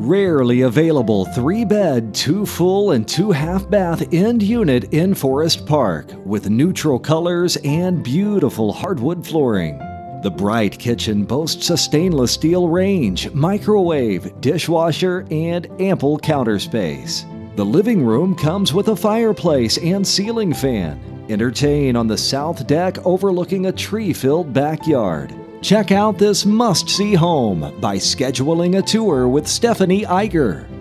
Rarely available 3-bed, 2 full and 2 half-bath end unit in Forest Park with neutral colors and beautiful hardwood flooring. The bright kitchen boasts a stainless steel range, microwave, dishwasher, and ample counter space. The living room comes with a fireplace and ceiling fan. Entertain on the south deck overlooking a tree-filled backyard. Check out this must-see home by scheduling a tour with Stephanie Eiger.